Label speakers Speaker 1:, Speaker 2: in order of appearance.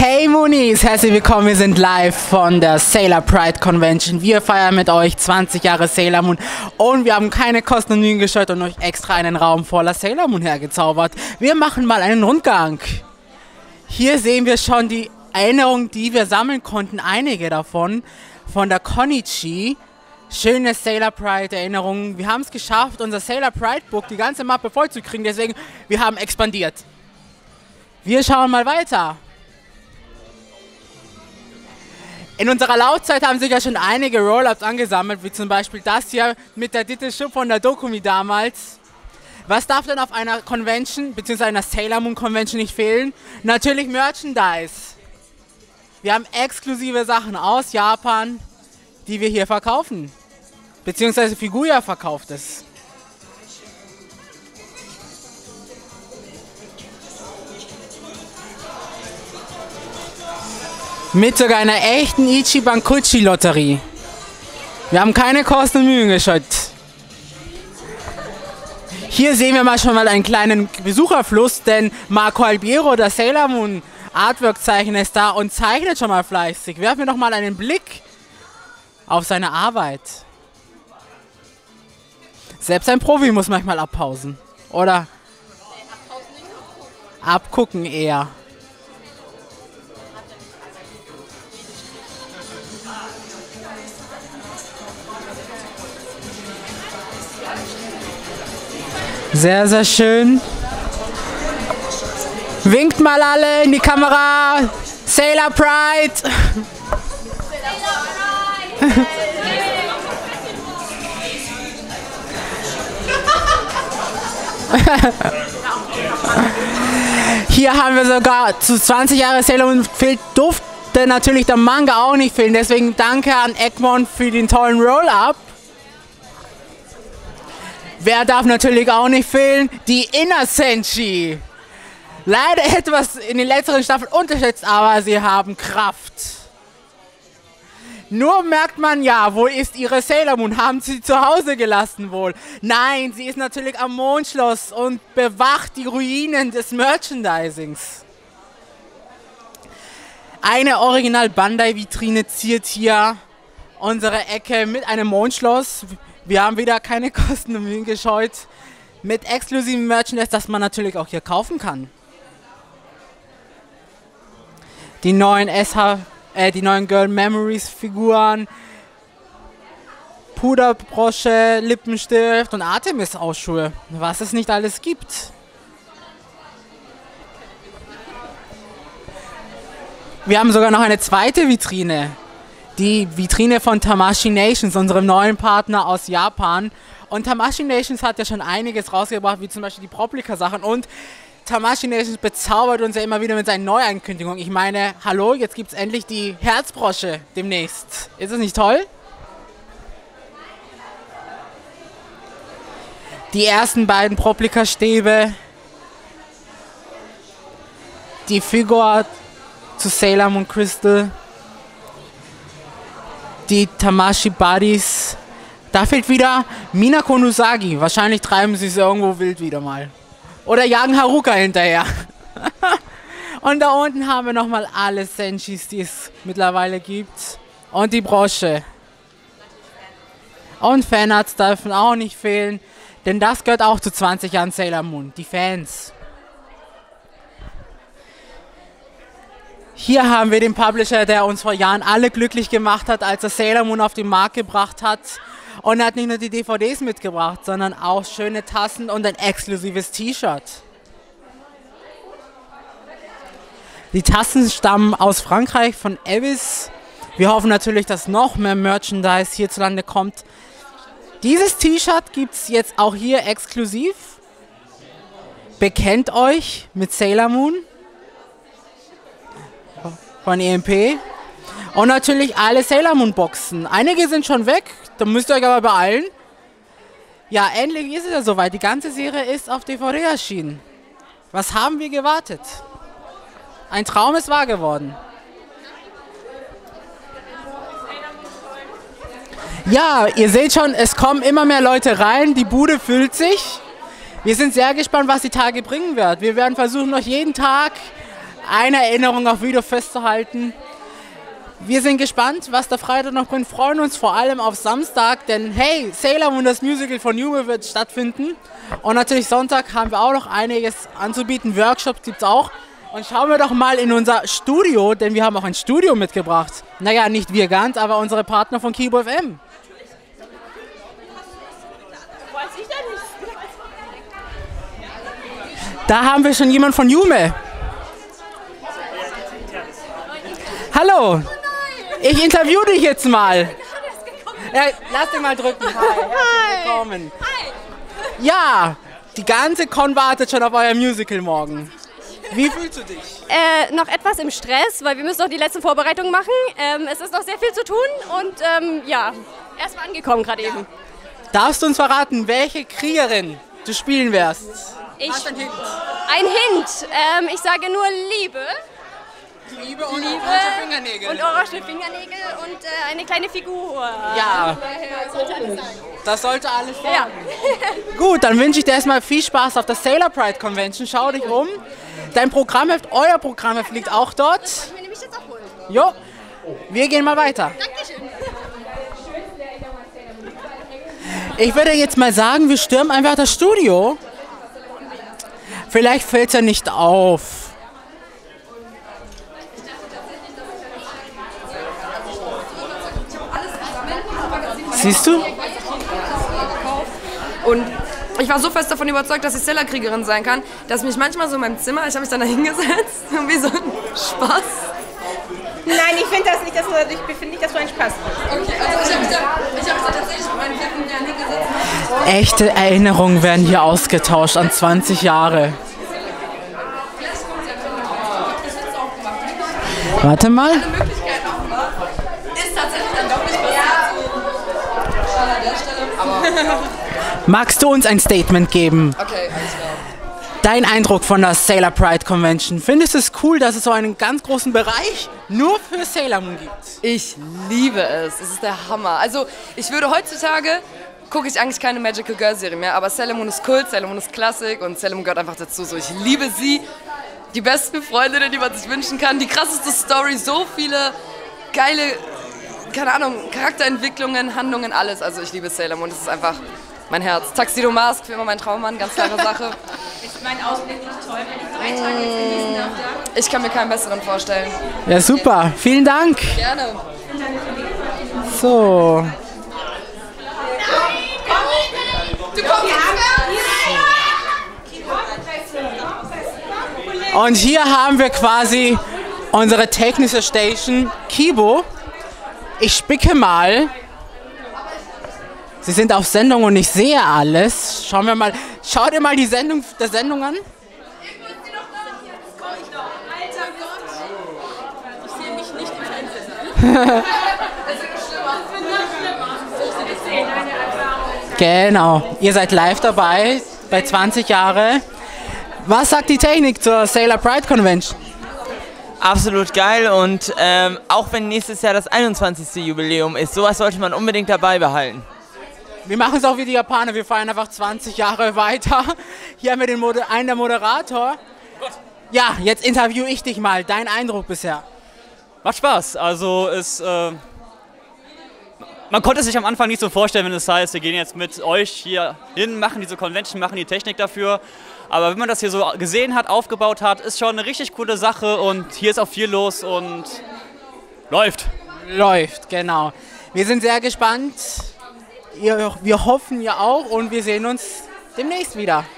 Speaker 1: Hey Moonies, herzlich willkommen, wir sind live von der Sailor Pride Convention. Wir feiern mit euch 20 Jahre Sailor Moon und wir haben keine Kosten und Mühen gescheut und euch extra einen Raum voller Sailor Moon hergezaubert. Wir machen mal einen Rundgang. Hier sehen wir schon die Erinnerungen, die wir sammeln konnten, einige davon, von der Konichi. Schöne Sailor Pride Erinnerungen. Wir haben es geschafft, unser Sailor Pride Book, die ganze Mappe voll zu kriegen, deswegen, wir haben expandiert. Wir schauen mal weiter. In unserer Laufzeit haben sich ja schon einige Roll-Ups angesammelt, wie zum Beispiel das hier mit der Ditte Schupp von der Dokumi damals. Was darf denn auf einer Convention, beziehungsweise einer Sailor Moon Convention nicht fehlen? Natürlich Merchandise. Wir haben exklusive Sachen aus Japan, die wir hier verkaufen. Beziehungsweise Figuya verkauft es. Mit sogar einer echten Ichiban Kuchi Lotterie. Wir haben keine Kosten und Mühen gescheut. Hier sehen wir mal schon mal einen kleinen Besucherfluss, denn Marco Albiero, der Sailor Moon Artwork-Zeichner, ist da und zeichnet schon mal fleißig. Werfen wir noch mal einen Blick auf seine Arbeit. Selbst ein Profi muss manchmal abpausen. Oder abgucken eher. Sehr, sehr schön. Winkt mal alle in die Kamera. Sailor Pride. Hier haben wir sogar zu 20 Jahre Sailor Moon durfte natürlich der Manga auch nicht fehlen. Deswegen danke an Egmont für den tollen Roll-Up. Wer darf natürlich auch nicht fehlen? Die Inner Senshi. Leider etwas in den letzteren Staffeln unterschätzt, aber sie haben Kraft. Nur merkt man ja, wo ist ihre Sailor Moon? Haben sie zu Hause gelassen wohl? Nein, sie ist natürlich am Mondschloss und bewacht die Ruinen des Merchandisings. Eine Original Bandai Vitrine ziert hier unsere Ecke mit einem Mondschloss. Wir haben wieder keine Kosten und Mühen gescheut. Mit exklusivem Merchandise, das man natürlich auch hier kaufen kann. Die neuen Girl Memories Figuren, Puderbrosche, Lippenstift und Artemis Ausschuhe. Was es nicht alles gibt. Wir haben sogar noch eine zweite Vitrine. Die Vitrine von Tamashii Nations, unserem neuen Partner aus Japan. Und Tamashii Nations hat ja schon einiges rausgebracht, wie zum Beispiel die Proplika-Sachen. Und Tamashii Nations bezaubert uns ja immer wieder mit seinen Neuankündigungen. Ich meine, hallo, jetzt gibt es endlich die Herzbrosche demnächst. Ist es nicht toll? Die ersten beiden Proplika-Stäbe. Die Figur zu Sailor Moon Crystal. Die Tamashii Buddies. Da fehlt wieder Minako und Usagi. Wahrscheinlich treiben sie es irgendwo wild wieder mal. Oder jagen Haruka hinterher. Und da unten haben wir nochmal alle Senshis, die es mittlerweile gibt. Und die Brosche. Und Fanarts dürfen auch nicht fehlen. Denn das gehört auch zu 20 Jahren Sailor Moon. Die Fans. Hier haben wir den Publisher, der uns vor Jahren alle glücklich gemacht hat, als er Sailor Moon auf den Markt gebracht hat. Und er hat nicht nur die DVDs mitgebracht, sondern auch schöne Tassen und ein exklusives T-Shirt. Die Tassen stammen aus Frankreich von Evis. Wir hoffen natürlich, dass noch mehr Merchandise hierzulande kommt. Dieses T-Shirt gibt es jetzt auch hier exklusiv. Bekennt euch mit Sailor Moon von EMP. Und natürlich alle Sailor Moon Boxen. Einige sind schon weg, da müsst ihr euch aber beeilen. Ja, endlich ist es ja soweit. Die ganze Serie ist auf DVD erschienen. Was haben wir gewartet? Ein Traum ist wahr geworden. Ja, ihr seht schon, es kommen immer mehr Leute rein, die Bude füllt sich. Wir sind sehr gespannt, was die Tage bringen wird. Wir werden versuchen, euch jeden Tag eine Erinnerung auf Video festzuhalten. Wir sind gespannt, was der Freitag noch bringt. Freuen uns vor allem auf Samstag, denn hey, Sailor Moon, das Musical von Jume, wird stattfinden. Und natürlich Sonntag haben wir auch noch einiges anzubieten. Workshops gibt es auch. Und schauen wir doch mal in unser Studio, denn wir haben auch ein Studio mitgebracht. Naja, nicht wir ganz, aber unsere Partner von Kibo FM. Da haben wir schon jemanden von Jume. Hallo, ich interview dich jetzt mal. Ja, lass dich mal drücken. Hi, herzlich willkommen. Ja, die ganze Con wartet schon auf euer Musical morgen. Wie fühlst du dich?
Speaker 2: Noch etwas im Stress, weil wir müssen noch die letzten Vorbereitungen machen. Es ist noch sehr viel zu tun und ja, erst mal angekommen gerade eben.
Speaker 1: Darfst du uns verraten, welche Kriegerin du spielen wirst?
Speaker 2: Ein Hint. Ich sage nur Liebe.
Speaker 1: Liebe und orange Fingernägel.
Speaker 2: Und orange Fingernägel und eine kleine Figur.
Speaker 1: Ja,
Speaker 2: sollte alles sein.
Speaker 1: das sollte alles sein.
Speaker 2: Ja.
Speaker 1: Gut, dann wünsche ich dir erstmal viel Spaß auf der Sailor Pride Convention. Schau dich um. Dein Programmheft, euer Programmheft liegt auch dort.
Speaker 2: Ich will nämlich jetzt abholen.
Speaker 1: Jo, wir gehen mal weiter.
Speaker 2: Dankeschön.
Speaker 1: Ich würde jetzt mal sagen, wir stürmen einfach das Studio. Vielleicht fällt es ja nicht auf. Siehst du?
Speaker 3: Und ich war so fest davon überzeugt, dass ich Sailor-Kriegerin sein kann, dass mich manchmal so in meinem Zimmer, ich habe mich dann da hingesetzt, wie so ein Spaß.
Speaker 4: Nein, ich finde das nicht, ich finde nicht, dass du ein Spaß bist.
Speaker 3: Okay, also ich habe mich da tatsächlich mit meinen 14 Jahren hingesetzt.
Speaker 1: Echte Erinnerungen werden hier ausgetauscht an 20 Jahre. Warte mal.
Speaker 3: Eine Möglichkeit auch war, ist tatsächlich dann doch nicht passiert. Schade an der Stelle. Aber
Speaker 1: Magst du uns ein Statement geben?
Speaker 3: okay, alles klar.
Speaker 1: Dein Eindruck von der Sailor Pride Convention. Findest du es cool, dass es so einen ganz großen Bereich nur für Sailor Moon gibt?
Speaker 3: Ich liebe es. Es ist der Hammer. Also ich würde heutzutage, gucke ich eigentlich keine Magical Girl Serie mehr, aber Sailor Moon ist Kult, Sailor Moon ist Klassik und Sailor Moon gehört einfach dazu. So, ich liebe sie. Die besten Freundinnen, die man sich wünschen kann. Die krasseste Story, so viele geile, keine Ahnung, Charakterentwicklungen, Handlungen, alles. Also ich liebe Sailor Moon, das ist einfach mein Herz. Tuxedo Mask für immer mein Traummann, ganz klare Sache.
Speaker 4: Ist mein Ausblick nicht toll, wenn ich 3 Tage jetzt genießen darf?
Speaker 3: Ich kann mir keinen besseren vorstellen.
Speaker 1: Ja, super. Vielen Dank.
Speaker 3: Gerne.
Speaker 1: So.
Speaker 3: Du kommst
Speaker 1: Und hier haben wir quasi unsere technische Station Kibo. Ich spicke mal. Sie sind auf Sendung und ich sehe alles. Schauen wir mal. Schau dir mal die Sendung an. Genau. Ihr seid live dabei bei 20 Jahre. Was sagt die Technik zur Sailor Pride Convention?
Speaker 5: Absolut geil und auch wenn nächstes Jahr das 21. Jubiläum ist, sowas sollte man unbedingt dabei behalten.
Speaker 1: Wir machen es auch wie die Japaner, wir feiern einfach 20 Jahre weiter. Hier haben wir einen der Moderator. Ja, jetzt interview ich dich mal. Dein Eindruck bisher?
Speaker 6: Macht Spaß. Also man konnte sich am Anfang nicht so vorstellen, wenn es heißt, wir gehen jetzt mit euch hier hin, machen diese Convention, machen die Technik dafür. Aber wenn man das hier so gesehen hat, aufgebaut hat, ist schon eine richtig coole Sache und hier ist auch viel los und läuft.
Speaker 1: Läuft, genau. Wir sind sehr gespannt. Wir hoffen ja auch und wir sehen uns demnächst wieder.